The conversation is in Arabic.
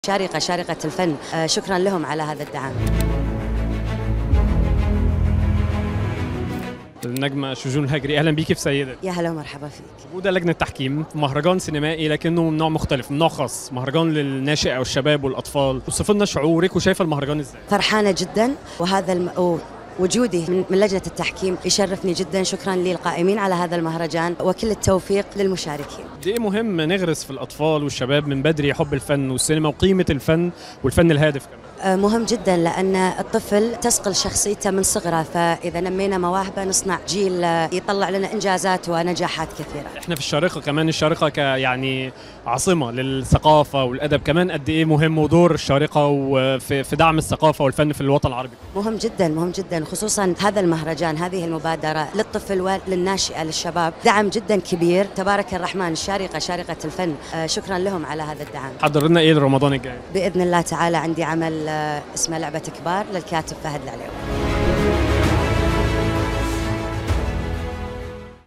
شارقة الفن، شكرا لهم على هذا الدعم. النجمة شجون الهجري، أهلا بيكي في سيدة. يا هلا ومرحبا فيك. وده لجنة تحكيم في مهرجان سينمائي لكنه من نوع مختلف، من نوع خاص، مهرجان للناشئ أو الشباب والأطفال. وصف لنا شعورك وشايفة المهرجان إزاي؟ فرحانة جدا، وهذا وجودي من لجنة التحكيم يشرفني جدا. شكرا للقائمين على هذا المهرجان وكل التوفيق للمشاركين. دي مهم نغرس في الأطفال والشباب من بدري حب الفن والسينما وقيمة الفن والفن الهادف كمان. مهم جدا، لأن الطفل تصقل شخصيته من صغره، فإذا نمينا مواهبه نصنع جيل يطلع لنا إنجازات ونجاحات كثيرة. احنا في الشارقة كمان، الشارقة يعني عاصمة للثقافة والأدب كمان، قد إيه مهم ودور الشارقة وفي دعم الثقافة والفن في الوطن العربي. مهم جدا، خصوصا هذا المهرجان، هذه المبادرة للطفل وللناشئة للشباب دعم جدا كبير. تبارك الرحمن، شارقة الفن، شكرا لهم على هذا الدعم. حضر لنا إيه لرمضان الجاي؟ بإذن الله تعالى عندي عمل اسمه لعبة كبار للكاتب فهد العليوي.